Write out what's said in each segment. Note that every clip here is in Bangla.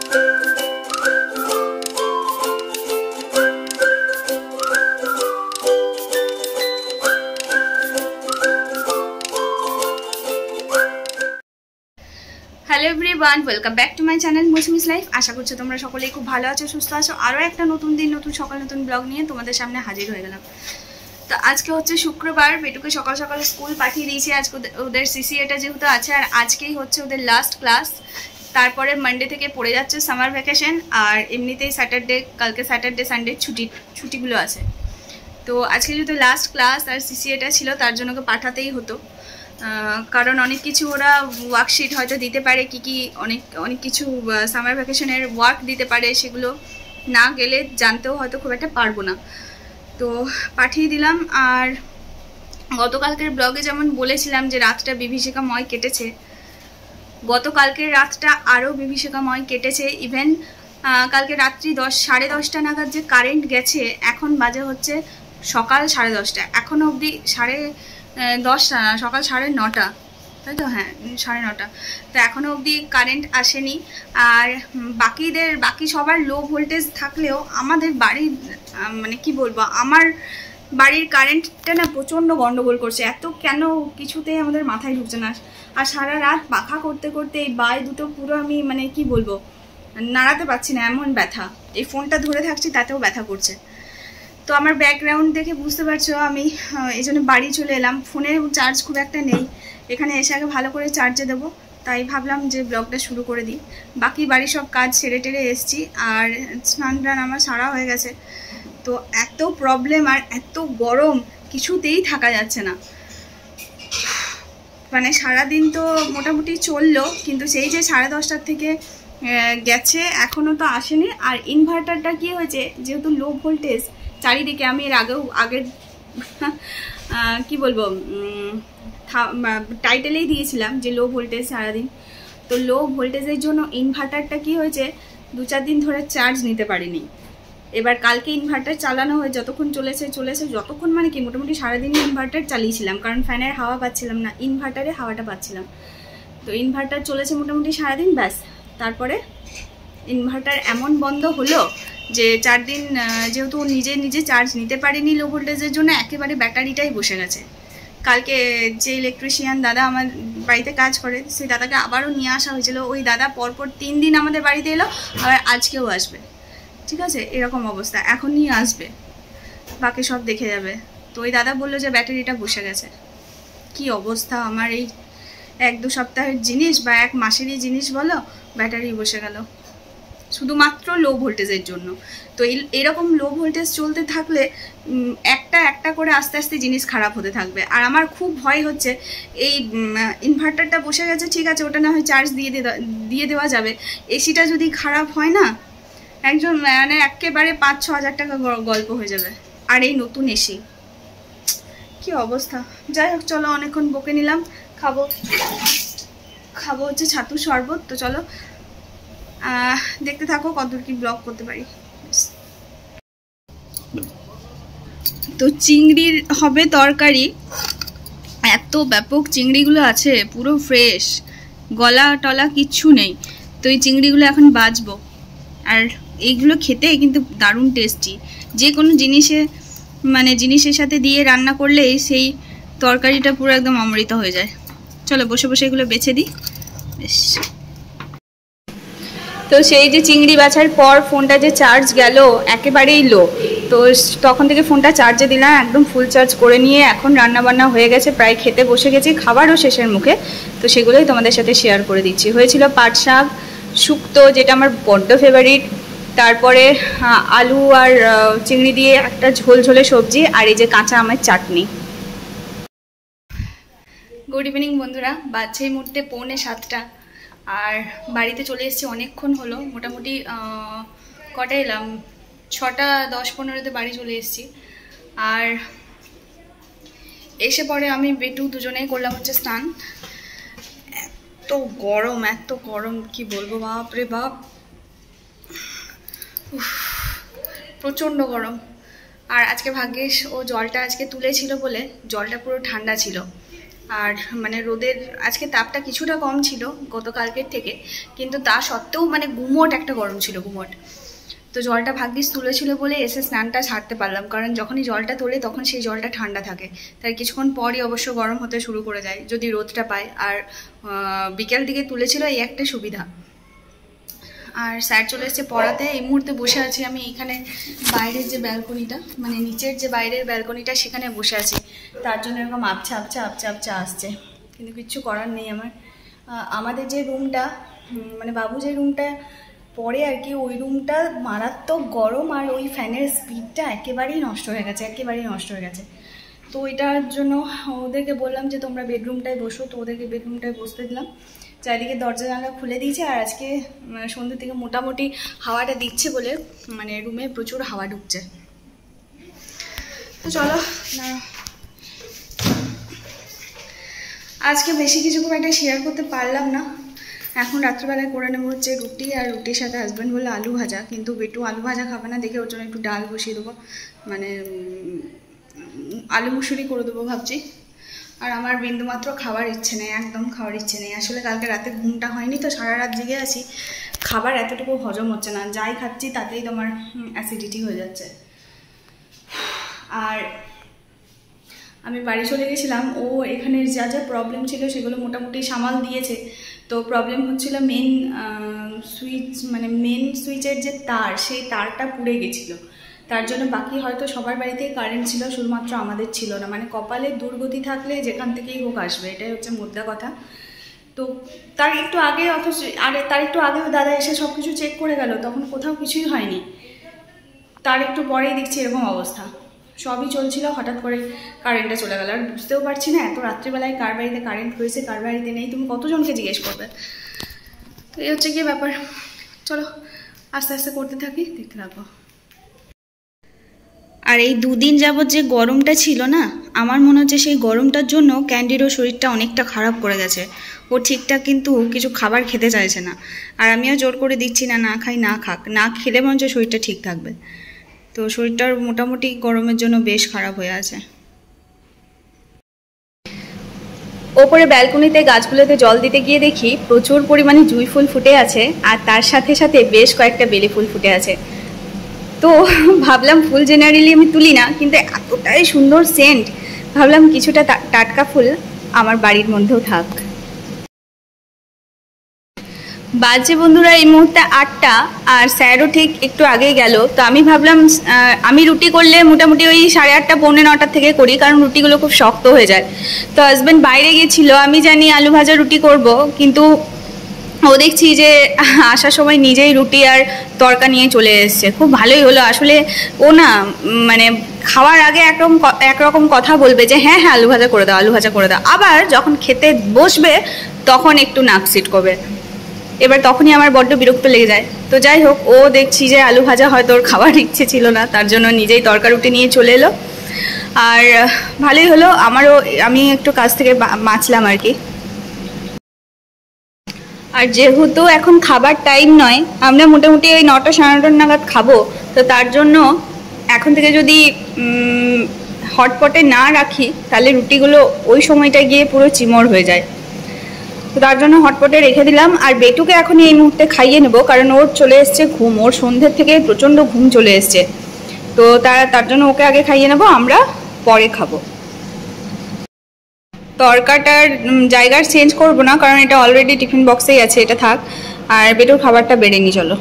Hello everyone, welcome back to my channel Moushumi's life. আশা করছি তোমরা সকলেই খুব ভালো আছো, সুস্থ আছো। আরও একটা নতুন দিন, নতুন সকাল, নতুন ব্লগ নিয়ে তোমাদের সামনে হাজির হয়ে গেলাম। তো আজকে হচ্ছে শুক্রবার, বেটুকে সকাল সকাল স্কুল পাঠিয়ে দিয়েছি। আজকে ওদের সিসিএটা যেহেতু আছে, আর আজকেই হচ্ছে ওদের লাস্ট ক্লাস। তারপরে মানডে থেকে পড়ে যাচ্ছে সামার ভ্যাকেশন, আর এমনিতেই স্যাটারডে, কালকে স্যাটারডে সানডে ছুটিগুলো আছে। তো আজকে যেহেতু লাস্ট ক্লাস আর সিসিএটা ছিল, তার জন্য ওকে পাঠাতেই হতো। কারণ অনেক কিছু ওরা ওয়ার্কশিট হয়তো দিতে পারে, কি অনেক কিছু সামার ভ্যাকেশনের ওয়ার্ক দিতে পারে, সেগুলো না গেলে জানতেও হয়তো খুব একটা পারবো না। তো পাঠিয়ে দিলাম। আর গতকালকের ব্লগে যেমন বলেছিলাম যে রাতটা বিভীষিকাময় কেটেছে, গতকালকের রাতটা আরও বিভীষিকাময় কেটেছে। ইভেন কালকে রাত্রি 10:30 নাগাদ যে কারেন্ট গেছে, এখন বাজে হচ্ছে সকাল 10:30। এখনও অবধি 10:30 না, সকাল 9:30, তাই তো? হ্যাঁ, 9:30। তো এখনও অবধি কারেন্ট আসেনি। আর বাকি সবার লো ভোল্টেজ থাকলেও আমাদের বাড়ির মানে কি বলবো, আমার বাড়ির কারেন্টটা না প্রচণ্ড গন্ডগোল করছে। এত কেন কিছুতেই আমাদের মাথায় ঢুকছে না। আর সারা রাত পাখা করতে করতে এই বাই দুটো পুরো আমি মানে কি বলবো, নাড়াতে পারছি না, এমন ব্যথা। এই ফোনটা ধরে থাকছি তাতেও ব্যথা করছে। তো আমার ব্যাকগ্রাউন্ড দেখে বুঝতে পারছো আমি এই জন্য বাড়ি চলে এলাম। ফোনের চার্জ খুব একটা নেই, এখানে এসে আগে ভালো করে চার্জে দেবো, তাই ভাবলাম যে ব্লগটা শুরু করে দিই। বাকি বাড়ির সব কাজ ছেড়ে টেড়ে এসছি, আর স্নান টান আমার সারা হয়ে গেছে। তো এত প্রবলেম আর এত গরম, কিছুতেই থাকা যাচ্ছে না। মানে সারাদিন তো মোটামুটি চললো, কিন্তু সেই যে 10:30 থেকে গেছে এখনও তো আসেনি। আর ইনভার্টারটা কি হয়েছে, যেহেতু লো ভোল্টেজ চারিদিকে, আমি এর আগের কি বলবো টাইটেলেই দিয়েছিলাম যে লো ভোল্টেজ সারাদিন। তো লো ভোল্টেজের জন্য ইনভার্টারটা কি হয়েছে, 2-4 দিন ধরে চার্জ নিতে পারিনি। এবার কালকে ইনভার্টার চালানো হয়ে যতক্ষণ চলেছে যতক্ষণ মানে কি মোটামুটি সারাদিন ইনভার্টার চালিয়েছিলাম, কারণ ফ্যানের হাওয়া পাচ্ছিলাম না, ইনভার্টারে হাওয়াটা পাচ্ছিলাম। তো ইনভার্টার চলেছে মোটামুটি সারাদিন, ব্যাস। তারপরে ইনভার্টার এমন বন্ধ হলো যে 4 দিন যেহেতু নিজে চার্জ নিতে পারেনি লো ভোল্টেজের জন্য, একেবারে ব্যাটারিটাই বসে গেছে। কালকে যে ইলেকট্রিশিয়ান দাদা আমার বাড়িতে কাজ করে, সেই দাদাকে আবারও নিয়ে আসা হয়েছিল। ওই দাদা পরপর 3 দিন আমাদের বাড়িতে এলো, আবার আজকেও আসবে। ঠিক আছে, এরকম অবস্থা। এখনই আসবে, বাকি সব দেখে যাবে। তো ওই দাদা বললো যে ব্যাটারিটা বসে গেছে। কি অবস্থা আমার, এই 1-2 সপ্তাহের জিনিস বা 1 মাসেরই জিনিস বলো, ব্যাটারি বসে গেল শুধুমাত্র লো ভোল্টেজের জন্য। তো এরকম লো ভোল্টেজ চলতে থাকলে একটা করে আস্তে আস্তে জিনিস খারাপ হতে থাকবে। আর আমার খুব ভয় হচ্ছে, এই ইনভার্টারটা বসে গেছে ঠিক আছে, ওটা না হয় চার্জ দিয়ে দেওয়া যাবে। এসিটা যদি খারাপ হয় না, একজন মানে একেবারে 5-6 হাজার টাকা গল্প হয়ে যাবে। আর এই নতুন এসি, কি অবস্থা। যাই হোক, চলো, অনেকক্ষণ বকে নিলাম। খাবো হচ্ছে ছাতুর শরবত। তো চলো দেখতে থাকো কতদূর কি ব্লগ করতে পারি। তো চিংড়ির হবে তরকারি, এত ব্যাপক চিংড়িগুলো আছে, পুরো ফ্রেশ, গলা টলা কিচ্ছু নেই। তো এই চিংড়িগুলো এখন বাজবো। আর এইগুলো খেতে কিন্তু দারুণ টেস্টি। যে কোনো জিনিসের সাথে দিয়ে রান্না করলেই সেই তরকারিটা পুরো একদম অমৃত হয়ে যায়। চলো বসে বসে এগুলো বেছে দিই। বেশ, তো সেই যে চিংড়ি বাছার পর ফোনটা যে চার্জ গেল একেবারেই লো, তো তখন থেকে ফোনটা চার্জে দিলাম, একদম ফুল চার্জ করে নিয়ে এখন রান্নাবান্না হয়ে গেছে, প্রায় খেতে বসে গেছি, খাবারও শেষের মুখে। তো সেগুলোই তোমাদের সাথে শেয়ার করে দিচ্ছি। হয়েছিল পাট শাক শুক্তো, যেটা আমার বড্ড ফেভারিট। তারপরে আলু আর চিংড়ি দিয়ে একটা ঝোলঝোলে সবজি, আর এই যে কাঁচা আমের চাটনি। গুড ইভিনিং বন্ধুরা, বাজছে এই মুহূর্তে 6:45, আর বাড়িতে চলে এসেছি অনেকক্ষণ হলো। মোটামুটি কটায় এলাম, 6:10-15 বাড়ি চলে এসেছি। আর এসে পরে আমি বেটু দুজনেই করলাম হচ্ছে স্নান। এত গরম কি বলবো, বাপ রে বাপ, প্রচণ্ড গরম। আর আজকে ভাগ্যিস ও জলটা আজকে তুলেছিল বলে জলটা পুরো ঠান্ডা ছিল। আর মানে রোদের আজকে তাপটা কিছুটা কম ছিল গতকালকের থেকে, কিন্তু তা সত্ত্বেও মানে গুমোট একটা গরম ছিল, গুমোট। তো জলটা ভাগ্যিস তুলেছিল বলে এসে স্নানটা ছাড়তে পারলাম, কারণ যখনই জলটা তোলে তখন সেই জলটা ঠান্ডা থাকে, তাই কিছুক্ষণ পরই অবশ্য গরম হতে শুরু করে যায় যদি রোদটা পায়। আর বিকেল দিকে তুলেছিল, এই একটা সুবিধা। আর স্যার চলে এসেছে পড়াতে। এই মুহূর্তে বসে আছি আমি এখানে বাইরের যে ব্যালকনিটা, মানে নিচের যে বাইরের ব্যালকনিটা, সেখানে বসে আছি। তার জন্য এরকম আপচা আপচা আপচা আপচা আসছে, কিন্তু কিচ্ছু করার নেই। আমাদের যে রুমটা, মানে বাবু যে রুমটা পরে আর কি, ওই রুমটা মারাত্মক গরম, আর ওই ফ্যানের স্পিডটা একেবারেই নষ্ট হয়ে গেছে, একেবারেই নষ্ট হয়ে গেছে। তো এটার জন্য ওদেরকে বললাম যে তোমরা বেডরুমটায় বসো, তো ওদেরকে বেডরুমটায় বসতে দিলাম। চারিদিকে দরজা জানলা খুলে দিয়েছে, আর আজকে সন্ধ্যে থেকে মোটামুটি হাওয়াটা দিচ্ছে বলে মানে রুমে প্রচুর হাওয়া ঢুকছে। তো চলো, আজকে বেশি কিছু খুব একটা শেয়ার করতে পারলাম না। এখন রাত্রিবেলায় করে নেবো হচ্ছে রুটি, আর রুটির সাথে হাজব্যান্ড বললো আলু ভাজা, কিন্তু বেটু আলু ভাজা খাবে না দেখে ওর জন্য একটু ডাল বসিয়ে দেবো, মানে আলু মুসুরি করে দেবো ভাবছি। আর আমার বিন্দুমাত্র খাবার ইচ্ছে নেই, একদম খাওয়ার ইচ্ছে নেই। আসলে কালকে রাতে ঘুমটা হয়নি, তো সারা রাত জেগে আছি, খাবার এতটুকু হজম হচ্ছে না, যাই খাচ্ছি তাতেই তোমার অ্যাসিডিটি হয়ে যাচ্ছে। আর আমি বাড়ি চলে গেছিলাম, ও এখানে যা যা প্রবলেম ছিল সেগুলো মোটামুটি সামাল দিয়েছে। তো প্রবলেম হচ্ছিল মেন সুইচ, মানে মেন সুইচের যে তার, সেই তারটা পুড়ে গেছিলো। তার জন্য বাকি হয়তো সবার বাড়িতেই কারেন্ট ছিল, শুধুমাত্র আমাদের ছিল না। মানে কপালের দুর্গতি থাকলে যেখান থেকেই হোক আসবে, এটাই হচ্ছে মোদ্দা কথা। তো তার একটু আগে, অথচ তার একটু আগেও দাদা এসে সব কিছু চেক করে গেল, তখন কোথাও কিছুই হয়নি। তার একটু পরেই দেখছি এরকম অবস্থা, সবই চলছিল, হঠাৎ করে কারেন্টটা চলে গেল। আর বুঝতেও পারছি না এত রাত্রিবেলায় কার বাড়িতে কারেন্ট হয়েছে, কার বাড়িতে নেই, তুমি কতজনকে জিজ্ঞেস করবে। তো এই হচ্ছে কি ব্যাপার। চলো আস্তে আস্তে করতে থাকি, দেখতে থাকবো। আর এই দুদিন যাবৎ যে গরমটা ছিল না, আমার মনে হচ্ছে সেই গরমটার জন্য ক্যান্ডিরও শরীরটা অনেকটা খারাপ করে গেছে। ও ঠিকঠাক কিন্তু কিছু খাবার খেতে চাইছে না, আর আমিও জোর করে দিচ্ছি না, না খাই না খাক, না খেলে মনে শরীরটা ঠিক থাকবে। তো শরীরটার মোটামুটি গরমের জন্য বেশ খারাপ হয়ে আছে। ওপরে ব্যালকনিতে গাছগুলোতে জল দিতে গিয়ে দেখি প্রচুর পরিমাণে জুঁই ফুল ফুটে আছে, আর তার সাথে সাথে বেশ কয়েকটা বেলি ফুল ফুটে আছে। তো ভাবলাম ফুল জেনারেলি আমি তুলি না, কিন্তু এতটাই সুন্দর সেন্ট, ভাবলাম কিছুটা টাটকা ফুল আমার বাড়ির মধ্যেও থাক। বাজে বন্ধুরা এই মুহূর্তে 8টা, আর স্যারও ঠিক একটু আগেই গেল। তো আমি ভাবলাম আমি রুটি করলে মোটামুটি ওই 8:30 পৌনে 9টার থেকে করি, কারণ রুটিগুলো খুব শক্ত হয়ে যায়। তো হাজব্যান্ড বাইরে গিয়েছিল, আমি জানি আলু ভাজা রুটি করব, কিন্তু ও দেখছি যে আসার সময় নিজেই রুটি আর তরকা নিয়ে চলে এসছে। খুব ভালোই হলো আসলে। ও না মানে খাওয়ার আগে একরকম কথা বলবে যে হ্যাঁ হ্যাঁ আলু ভাজা করে দাও, আলু ভাজা করে দাও, আবার যখন খেতে বসবে তখন একটু নাক সিট করবে। এবার তখনই আমার বড্ড বিরক্ত লেগে যায়। তো যাই হোক, ও দেখছি যে আলু ভাজা হয়তো ওর খাওয়ার ইচ্ছে ছিল না, তার জন্য নিজেই তরকা রুটি নিয়ে চলে এলো। আর ভালোই হলো, আমি একটু কাছ থেকে বাঁচলাম আর কি। আর যেহেতু এখন খাবার টাইম নয়, আমরা মোটামুটি ওই 9টা 9:30 নাগাদ খাবো, তো তার জন্য এখন থেকে যদি হটপটে না রাখি তাহলে রুটিগুলো ওই সময়টা গিয়ে পুরো চিমড় হয়ে যায়। তো তার জন্য হটপটে রেখে দিলাম। আর বেটুকে এখনই এই মুহূর্তে খাইয়ে নেবো, কারণ ওর চলে এসছে ঘুম, ওর সন্ধ্যের থেকে প্রচণ্ড ঘুম চলে এসছে। তো তার জন্য ওকে আগে খাইয়ে নেবো, আমরা পরে খাবো। তরকাটার জায়গার চেঞ্জ করবো না, কারণ এটা অলরেডি টিফিন বক্সেই আছে, এটা থাক। আর বেটুর খাবারটা বেড়ে নি চলো।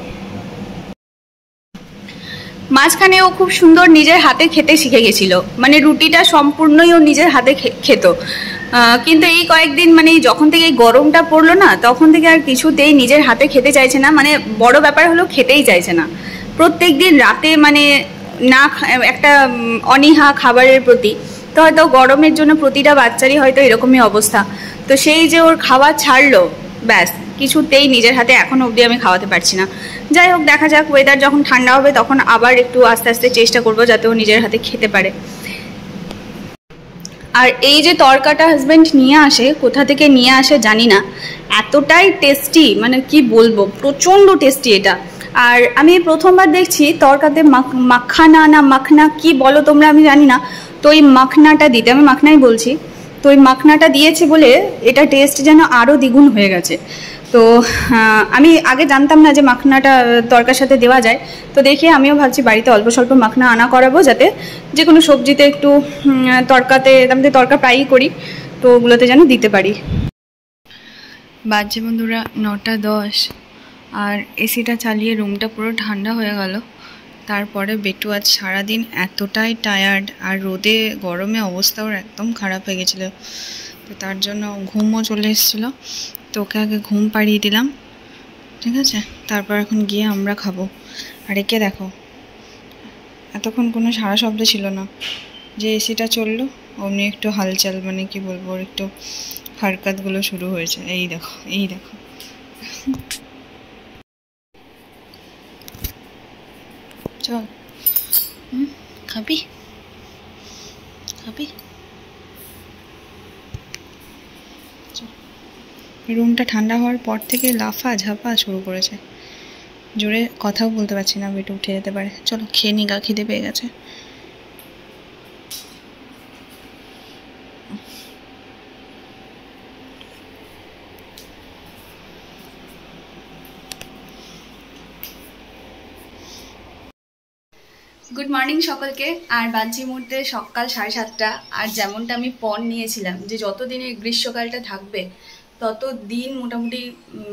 মাঝখানে ও খুব সুন্দর নিজের হাতে খেতে শিখে গেছিল, মানে রুটিটা সম্পূর্ণই ও নিজের হাতে খেত। কিন্তু এই কয়েকদিন মানে যখন থেকে এই গরমটা পড়লো না, তখন থেকে আর কিছুতেই নিজের হাতে খেতে চাইছে না। মানে বড় ব্যাপার হলো খেতেই চাইছে না। প্রত্যেক দিন রাতে মানে না একটা অনীহা খাবারের প্রতি। তো হয়তো গরমের জন্য প্রতিটা বাচ্চারই হয়তো এরকমই অবস্থা। তো সেই যে ওর খাওয়া ছাড়লো, ব্যাস কিছুতেই নিজের হাতে এখনো অবধি আমি খাওয়াতে পারছি না। যাই হোক, দেখা যাক, ওয়েদার যখন ঠান্ডা হবে তখন আবার একটু আস্তে আস্তে চেষ্টা করবো যাতে ও নিজের হাতে খেতে পারে। আর এই যে তরকাটা হাজব্যান্ড নিয়ে আসে, কোথা থেকে নিয়ে আসে জানি না, এতটাই টেস্টি, মানে কি বলবো, প্রচণ্ড টেস্টি এটা। আর আমি প্রথমবার দেখছি তরকাতে মাখানা না মাখনা কি বলো তোমরা, আমি জানি না। তো এই মাখনাটা দিতে, আমি মাখনাই বলছি, তো ওই মাখনাটা দিয়েছে বলে এটা টেস্ট যেন আরও দ্বিগুণ হয়ে গেছে। তো আমি আগে জানতাম না যে মাখনাটা তরকার সাথে দেওয়া যায়। তো দেখে আমিও ভাবছি বাড়িতে অল্প স্বল্প মাখনা আনা করাবো, যাতে যে কোনো সবজিতে একটু তরকাতে, আমি তো তরকা প্রায়ই করি, তো ওগুলোতে যেন দিতে পারি। বাজে বন্ধুরা 9:10, আর এসিটা চালিয়ে রুমটা পুরো ঠান্ডা হয়ে গেল। তারপরে বেটু আজ সারাদিন এতটাই টায়ার্ড, আর রোদে গরমে অবস্থা ওর একদম খারাপ হয়ে গেছিলো। তো তার জন্য ঘুমও চলে এসেছিলো। তো ওকে আগে ঘুম পাড়িয়ে দিলাম, ঠিক আছে? তারপর এখন গিয়ে আমরা খাবো। আর একে দেখো, এতক্ষণ কোনো সারা শব্দ ছিল না, যে এসিটা চললো অমনি একটু হালচাল, মানে কি বলবো, ওর একটু হারকাতগুলো শুরু হয়েছে। এই দেখো, এই দেখো। চল, খাবি খাবি? রুমটা ঠান্ডা হওয়ার পর থেকে লাফা ঝাপা শুরু করেছে। জোরে কথাও বলতে পারছি না, বেটে উঠে যেতে পারে। চলো খেয়ে নি, গা খিদে পেয়ে গেছে। গুড মর্নিং সকলকে। আর বাজে মুহূর্তে সকাল 7:30। আর যেমনটা আমি পণ নিয়েছিলাম যে যতদিনে গ্রীষ্মকালটা থাকবে ততদিন মোটামুটি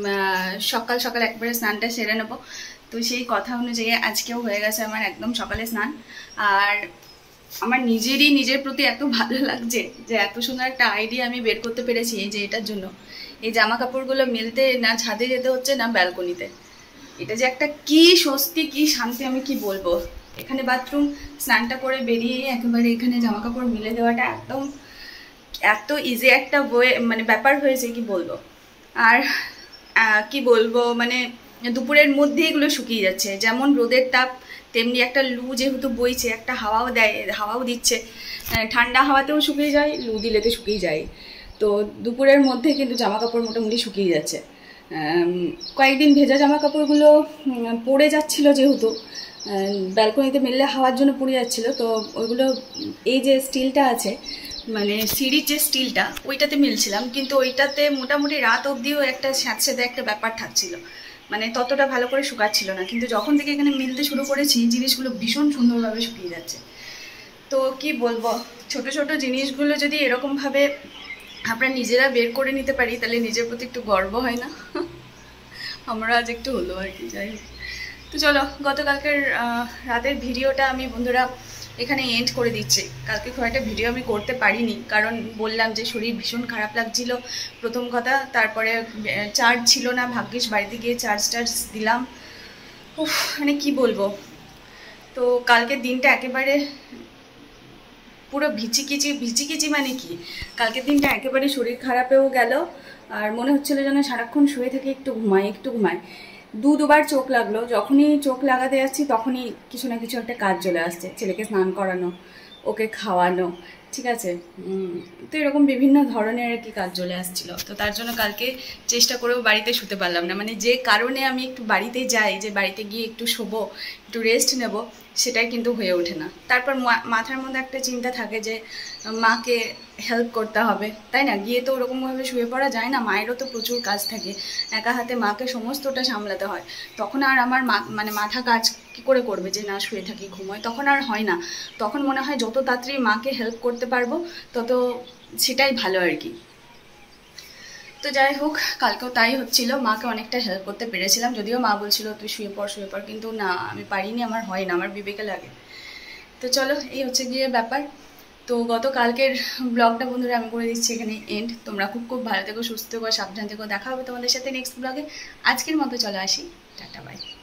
সকাল সকাল একবারে স্নানটা সেরে নেবো। তো সেই কথা অনুযায়ী আজকেও হয়ে গেছে আমার একদম সকালে স্নান। আর আমার নিজের প্রতি এত ভালো লাগছে যে এত সুন্দর একটা আইডিয়া আমি বের করতে পেরেছি। এই যে এটার জন্য এই জামা কাপড়গুলো মেলতে না ছাদে যেতে হচ্ছে না ব্যালকনিতে। এটা যে একটা কি স্বস্তি, কি শান্তি, আমি কি বলবো। এখানে বাথরুম, স্নানটা করে বেরিয়ে একেবারে এখানে জামা কাপড় মিলে দেওয়াটা একদম এত ইজি একটা মানে ব্যাপার হয়েছে, কি বলবো। আর কি বলবো, মানে দুপুরের মধ্যে এগুলো শুকিয়ে যাচ্ছে। যেমন রোদের তাপ, তেমনি একটা লু যেহেতু বইছে, একটা হাওয়াও দেয়, হাওয়াও দিচ্ছে, ঠান্ডা হাওয়াতেও শুকিয়ে যায়, লু দিলেতে শুকিয়ে যায়। তো দুপুরের মধ্যে কিন্তু জামা কাপড় মোটামুটি শুকিয়ে যাচ্ছে। কয়েকদিন ভেজা জামা কাপড়গুলো পড়ে যাচ্ছিলো, যেহেতু ব্যালকনিতে মেললে হাওয়ার জন্য পড়ে যাচ্ছিলো। তো ওইগুলো এই যে স্টিলটা আছে, মানে সিঁড়ির যে স্টিলটা, ওইটাতে মিলছিলাম, কিন্তু ওইটাতে মোটামুটি রাত অবধিও একটা স্যাঁতস্যাঁতে একটা ব্যাপার থাকছিল, মানে ততটা ভালো করে শুকাচ্ছিল না। কিন্তু যখন থেকে এখানে মিলতে শুরু করেছি, জিনিসগুলো ভীষণ সুন্দরভাবে শুকিয়ে যাচ্ছে। তো কি বলবো, ছোট ছোট জিনিসগুলো যদি এরকমভাবে আমরা নিজেরা বের করে নিতে পারি, তাহলে নিজের প্রতি একটু গর্ব হয় না? আমরা আজ একটু হলো আর কি। যাই হোক, তো চলো, গতকালকের রাতের ভিডিওটা আমি বন্ধুরা এখানে এন্ড করে দিচ্ছি। কালকে খুব একটা ভিডিও আমি করতে পারিনি, কারণ বললাম যে শরীর ভীষণ খারাপ লাগছিল প্রথম কথা। তারপরে চার্জ ছিল না, ভাগ্যিস বাড়িতে গিয়ে চার্জ দিলাম। মানে কি বলবো। তো কালকের দিনটা একেবারে পুরো ভিচিকিচি, মানে কি, কালকের দিনটা একেবারে শরীর খারাপেও গেল। আর মনে হচ্ছিল যেন সারাক্ষণ শুয়ে থেকে একটু ঘুমাই। দুবার চোখ লাগলো। যখনই চোখ লাগাতে যাচ্ছি তখনই কিছু না কিছু একটা কাজ চলে আসছে। ছেলেকে স্নান করানো, ওকে খাওয়ানো, ঠিক আছে, তো এরকম বিভিন্ন ধরনের আর কি কাজ চলে আসছিল। তো তার জন্য কালকে চেষ্টা করেও বাড়িতে শুতে পারলাম না। মানে যে কারণে আমি একটু বাড়িতে যাই, যে বাড়িতে গিয়ে একটু শোবো, একটু রেস্ট নেব, সেটাই কিন্তু হয়ে ওঠে না। তারপর মাথার মধ্যে একটা চিন্তা থাকে যে মাকে হেল্প করতে হবে, তাই না? গিয়ে তো ওরকমভাবে শুয়ে পড়া যায় না, মায়েরও তো প্রচুর কাজ থাকে, একা হাতে মাকে সমস্তটা সামলাতে হয়। তখন আর আমার মানে মাথা কাজ কী করে করবে যে না শুয়ে থাকি ঘুমোয়, তখন আর হয় না। তখন মনে হয় যত তাড়াতাড়ি মাকে হেল্প করতে পারবো তত সেটাই ভালো আর কি। তো যাই হোক, কালকেও তাই হচ্ছিল, মাকে অনেকটা হেল্প করতে পেরেছিলাম। যদিও মা বলছিল তুই শুয়ে পড়, কিন্তু না, আমি পারিনি, আমার হয় না, আমার বিবেকে লাগে। তো চলো, এই হচ্ছে গিয়ে ব্যাপার। তো গতকালকের ব্লগটা বন্ধুরা আমি করে দিচ্ছি এখানে এন্ড। তোমরা খুব ভালো থেকো, সুস্থ থেকো, সাবধান থেকো। দেখা হবে তোমাদের সাথে নেক্সট ব্লগে। আজকের মতো চলে আসি, টাটা, বাই।